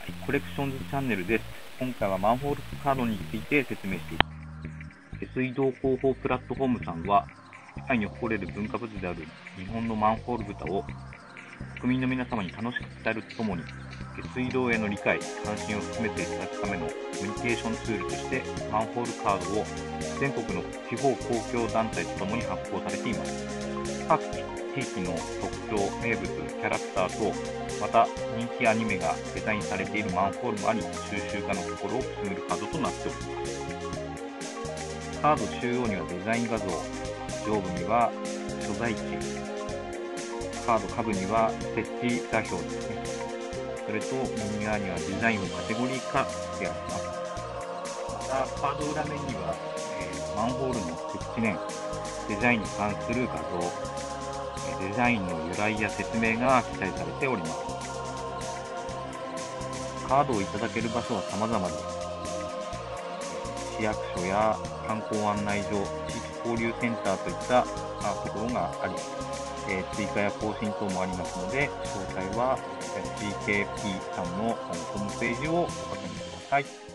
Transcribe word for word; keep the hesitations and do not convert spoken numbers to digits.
はい、コレクションズチャンネルです。今回はマンホールカードについて説明していきます。下水道広報プラットフォームさんは、世界に誇れる文化物である日本のマンホール豚を国民の皆様に楽しく伝えるとともに、下水道への理解、関心を深めていただくためのコミュニケーションツールとして、マンホールカードを全国の地方公共団体とともに発行されています。各地域の特徴、名物、キャラクターと、また人気アニメがデザインされているマンホールもあり、収集家の心をくすぐるカードとなっております。カード中央にはデザイン画像、上部には所在地、カード下部には設置座標ですね。それと右側にはデザインをカテゴリー化してあります。またカード裏面には、えー、マンホールの設置年、デザインに関する画像、デザインの由来や説明が記載されております。カードをいただける場所は様々です。市役所や観光案内所、地域交流センターといったところがあり、えー、追加や更新等もありますので、詳細は シーケーピー さんのホームページをご確認ください。